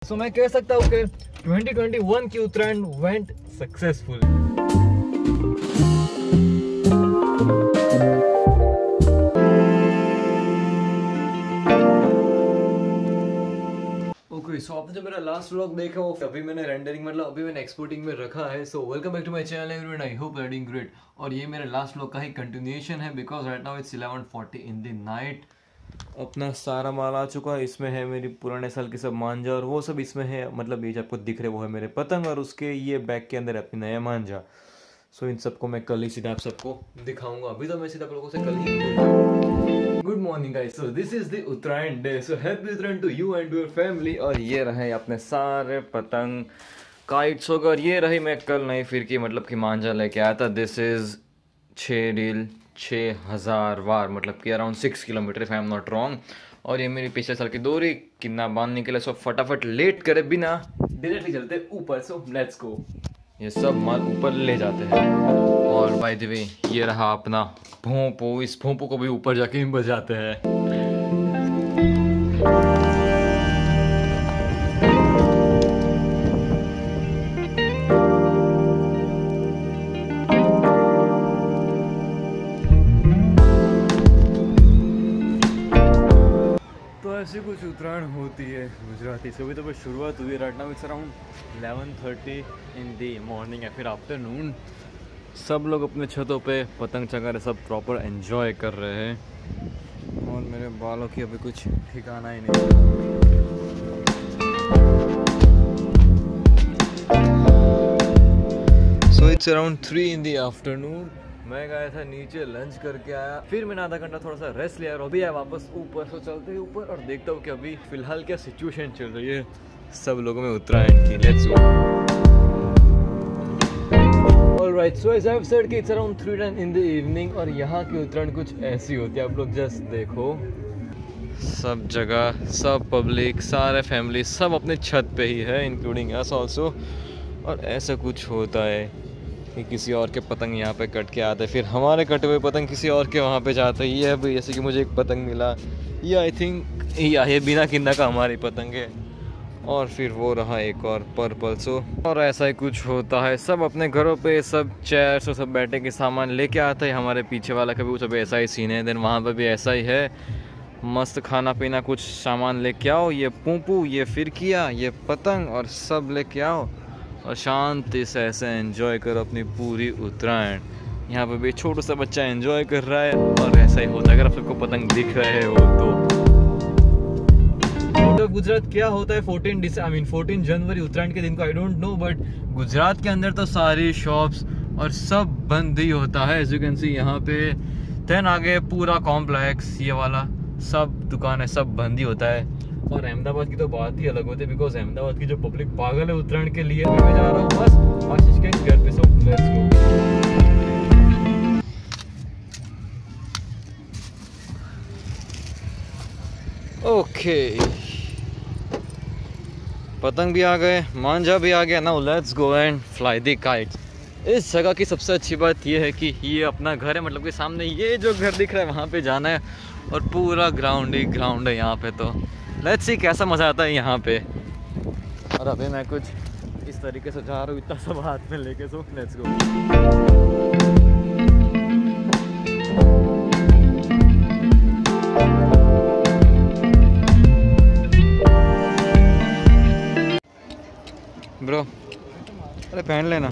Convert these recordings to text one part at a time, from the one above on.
सो मैं कह सकता हूँ कि 2021 की Uttarayan went successful. Okay, so आपने जो मेरा लास्ट व्लॉग देखा वो अभी मैंने रेंडरिंग मतलब अभी मैंने एक्सपोर्टिंग में रखा है। So welcome back to my channel everyone, I hope you are doing great. और ये मेरे लास्ट व्लॉग का ही कंटिन्यूएशन है because right now it's 11:40 in the night. अपना सारा माल आ चुका है। इसमें है मेरी पुराने साल की सब मांझा और वो सब इसमें है, मतलब ये जो आपको दिख रहे वो है मेरे पतंग और उसके ये बैग के अंदर है अपनी नया मांझा। सो इन सबको मैं कल ही सीधा आप सबको दिखाऊंगा। अभी तो मैं सीधा आप लोगों से कल ही good morning guys. So this is the Uttarayan day. So happy Uttarayan to you and your family. और ये रहे अपने सारे पतंग काइट्स वगैरह। ये रही मैं कल नई फिरकी मतलब कि मांझा लेके आया था। दिस इज 6 रील 6000 वार, मतलब कि around 6 kilometre if I am not wrong. और ये मेरी पिछले साल की दोरी कितना बांधने के लिए। सो फटाफट लेट करे बिना डायरेक्टली चलते ऊपर। So let's go. ये सब माल ऊपर ले जाते हैं। और बाय द वे ये रहा अपना भोंपू। इस भोंपू को भी ऊपर जाके ही बजाते हैं। तो ऐसी कुछ उत्तरायण होती है गुजराती से। अभी तो बस शुरुआत हुई है। Right now it's around 11:30 in the morning या फिर आफ्टरनून। सब लोग अपने छतों पे पतंग चगा सब प्रॉपर एंजॉय कर रहे हैं। और मेरे बालों की अभी कुछ ठिकाना ही नहीं। So it's around 3 in the afternoon. मैं गया था नीचे लंच करके आया, फिर मैंने आधा घंटा थोड़ा सा रेस्ट लिया और अभी आया वापस ऊपर। सो चलते ही ऊपर और देखता हूँ कि अभी फिलहाल क्या सिचुएशन चल रही है सब लोगों में उत्तरायण की। Let's go. Alright, so as I have said कि it's around 3 in the evening और यहाँ की उत्तरायण कुछ ऐसी होती है। आप लोग जस्ट देखो, सब जगह सब पब्लिक सारे फैमिली सब अपने छत पे ही है, इंक्लूडिंग अस ऑल्सो। और ऐसा कुछ होता है कि किसी और के पतंग यहाँ पे कट के आते हैं, फिर हमारे कटे हुए पतंग किसी और के वहाँ पे जाते हैं। ये है भाई, जैसे कि मुझे एक पतंग मिला, ये आई थिंक ये बिना किन्ना का हमारी पतंग है। और फिर वो रहा एक और पर्पल। सो और ऐसा ही कुछ होता है। सब अपने घरों पे सब चेयर्स और सब बैठे के सामान लेके आते हैं। हमारे पीछे वाला का भी सब ऐसा ही सीन है। देन वहाँ पर भी ऐसा ही है, मस्त खाना पीना कुछ सामान लेके आओ, ये पूपू ये फिरकिया ये पतंग और सब लेके आओ और शांति से ऐसे एंजॉय करो अपनी पूरी उत्तरायण। यहाँ पे भी छोटा सा बच्चा एंजॉय कर रहा है और ऐसा ही होता है। अगर आप सबको पतंग दिख रहे हो तो गुजरात क्या होता है 14 जनवरी उत्तरायण के दिन को, I don't know, but Gujarat के अंदर तो सारी शॉप्स और सब बंद ही होता है। एज यू कैन सी यहाँ पे। देन आगे पूरा कॉम्प्लेक्स ये वाला सब दुकान सब बंद ही होता है। और अहमदाबाद की तो बात ही अलग होती है बिकॉज अहमदाबाद की जो पब्लिक पागल है उत्तरायण के लिए। मैं जा रहा हूँ बस आशीष के घर पे। So let's go. ओके, पतंग भी आ गए, मांझा भी आ गया। Now let's go and fly the kites. इस जगह की सबसे अच्छी बात यह है कि ये अपना घर है, मतलब कि सामने ये जो घर दिख रहा है वहाँ पे जाना है और पूरा ग्राउंड ही ग्राउंड है यहाँ पे। तो लेट्स सी कैसा मज़ा आता है यहाँ पे। और अभी मैं कुछ इस तरीके से जा रहा हूँ इतना सब हाथ में लेके। सो लेट्स गो। ब्रो अरे पहन लेना।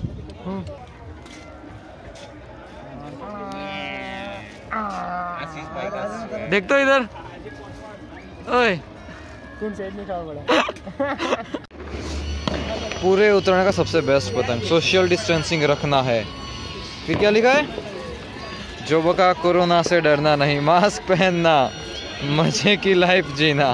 देख तो इधर, ओए पूरे उत्तरायण का सबसे बेस्ट पतंग सोशल डिस्टेंसिंग रखना है। फिर क्या लिखा है, जो बका कोरोना से डरना नहीं, मास्क पहनना, मजे की लाइफ जीना।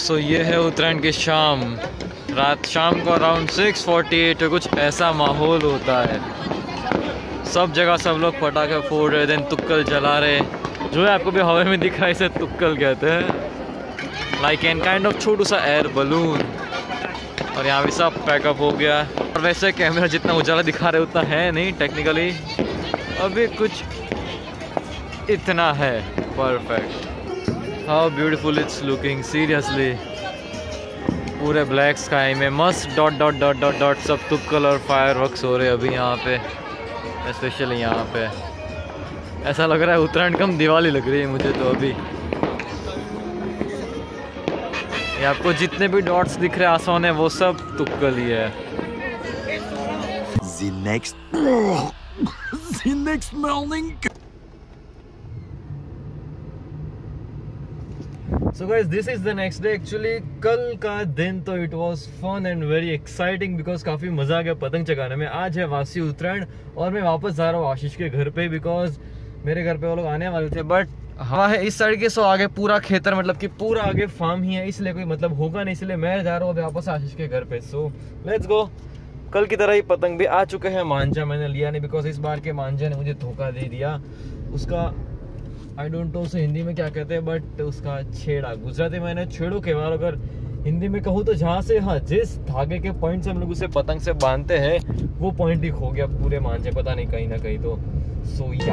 सो ये है उत्तरायण की शाम। रात शाम को अराउंड 6:48 कुछ ऐसा माहौल होता है। सब जगह सब लोग पटाखे फोड़ रहे, देन तुक्कल जला रहे। जो है आपको भी हवा में दिख रहा है, इसे तुक्कल कहते हैं। लाइक एन काइंड ऑफ छोटू सा एयर बलून। और यहाँ भी सब पैकअप हो गया। और वैसे कैमरा जितना उजाला दिखा रहे उतना है नहीं टेक्निकली, अभी कुछ इतना है। Perfect. How beautiful it's looking, seriously. पूरे ब्लैक स्काई में मस्त dot dot dot dot dot सब तुक्कल और फायरवर्क्स हो रहे अभी यहाँ पे, स्पेशली यहाँ पे। ऐसा लग रहा है उत्तरायण कम दिवाली लग रही है मुझे तो अभी। ये आपको जितने भी डॉट्स दिख रहे आसमान में वो सब तुक्कल ही है। The next morning. So guys, this is the next day. Actually कल का दिन तो it was fun and very exciting because काफ़ी मज़ा आ गया पतंग चगाने में। आज है वासी उत्तरायण और मैं वापस जा रहा हूँ आशीष के घर पे बिकॉज मेरे घर पे वो लोग आने वाले थे, बट हवा है इस साइड के, सो आगे पूरा खेतर मतलब कि पूरा आगे फार्म ही है, इसलिए कोई मतलब होगा नहीं, इसलिए मैं जा रहा हूँ वापस आशीष के घर पे। So let's go. कल की तरह ही पतंग भी आ चुके हैं। मांझा मैंने लिया नहीं बिकॉज इस बार के मांझा ने मुझे धोखा दे दिया। उसका आई डोंट नो उसे हिंदी में क्या कहते हैं, बट उसका छेड़ा, गुजराती मैंने छेड़ो के बार अगर हिंदी में कहूँ तो जहाँ से हाँ जिस धागे के पॉइंट से हम लोग उसे पतंग से बांधते हैं वो पॉइंट ही खो गया पूरे मांझे, पता नहीं कहीं ना कहीं। तो सो या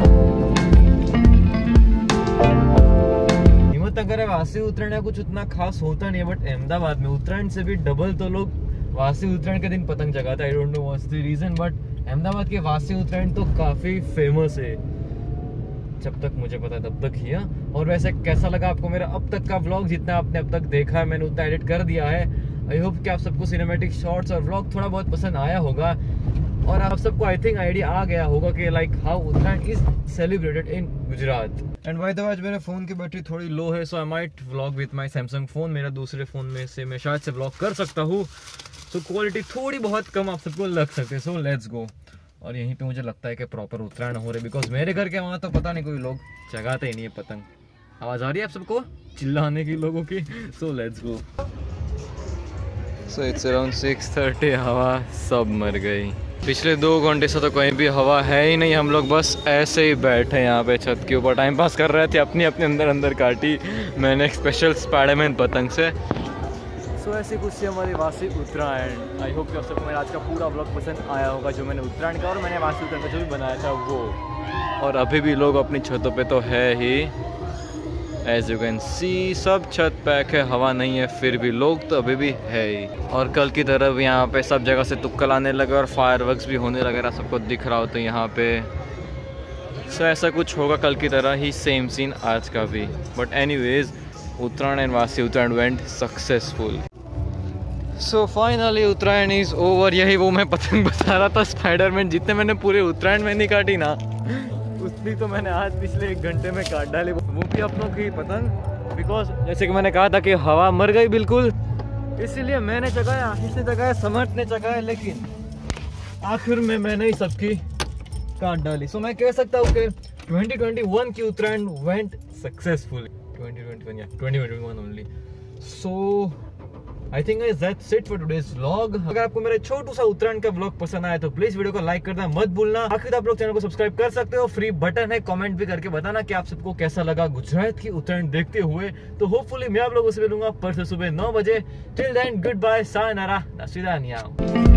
हिम्मतनगर है वासी उत्तरायण कुछ उतना खास होता नहीं है, बट अहमदाबाद में उत्तरायण से भी डबल तो लोग वासी उत्तरायण के दिन पतंग जगाते हैं। I don't know what's the reason, but Ahmedabad के वासी उत्तरायण तो काफी फेमस है, जब तक मुझे पता है तब तक ही। और वैसे कैसा लगा आपको मेरा अब तक का व्लॉग? जितना आपने अब तक देखा है मैंने उतना एडिट कर दिया है। आई होप कि आप सबको सिनेमैटिक शॉट्स और व्लॉग थोड़ा बहुत पसंद आया होगा और आप सबको आई थिंक आइडिया आ गया होगा कि like how Uttarayan is celebrated in Gujarat. And by the way आज मेरे फोन की बैटरी थोड़ी लो है, so I might vlog with my Samsung phone. मेरा दूसरे फोन में से मैं शायद से व्लॉग कर सकता हूँ, तो क्वालिटी थोड़ी बहुत कम आप सबको लग सकते हैं। So let's go. और यहीं पे मुझे लगता है कि प्रॉपर उत्तरायण हो रहे, बिकॉज मेरे घर के वहाँ तो पता नहीं कोई लोग जगाते ही नहीं है पतंग। आवाज आ रही है आप सबको चिल्लाने की लोगों की? So let's go. So it's around 6:30। हवा सब मर गई। पिछले 2 घंटे से तो कहीं भी हवा है ही नहीं। हम लोग बस ऐसे ही बैठे यहाँ पे छत के ऊपर टाइम पास कर रहे थे। अपनी अपने अंदर काटी मैंने एक स्पेशल स्पाइडरमैन पतंग से। सो ऐसी कुछ थी हमारी वासी उत्तरायण। आई होप कि आप सबको मेरा आज का पूरा व्लॉग पसंद आया होगा, जो मैंने उत्तरायण का और मैंने वासी उत्तरायण का जो भी बनाया था वो। और अभी भी लोग अपनी छतों पे तो है ही, एज यू कैन सी सब छत पैक है, हवा नहीं है, फिर भी लोग तो अभी भी है ही। और कल की तरफ यहाँ पे सब जगह से तुक्कल आने लगे और फायरवर्क्स भी होने लगे, सबको दिख रहा हो तो यहाँ पे। सो ऐसा कुछ होगा कल की तरह ही, सेम सीन आज का भी। बट एनीवेज उत्तरायण एंड वासी Uttarayan went successful. So finally Uttarayan is over. यही वो मैं पतंग बता रहा था स्पाइडरमैन, जितने मैंने पूरे उत्तरायण में नहीं काटी ना उतनी तो मैंने आज पिछले 1 घंटे में काट डाली, वो भी अपनों की पतंग। बिकॉज जैसे कि मैंने कहा था कि हवा मर गई बिल्कुल, इसीलिए मैंने जगाया, आशीष ने जगाया, समर्थ ने जगाया, लेकिन आखिर में मैंने ही सबकी काट डाली। सो मैं कह सकता हूँ कि 2021 की Uttarayan went successful. 2021 only. So I think guys that's it for today's vlog। अगर आपको मेरा छोटू सा उत्तरायण का व्लॉग पसंद आया तो प्लीज वीडियो को लाइक करना मत भूलना। आखिर आप लोग चैनल को सब्सक्राइब कर सकते हो, फ्री बटन है। कमेंट भी करके बताना कि आप सबको कैसा लगा गुजरात की उत्तरायण देखते हुए। तो होपफुली मैं आप लोगों से मिलूंगा परसों सुबह 9 बजे। Till then good bye, sayonara, नासिदानिया।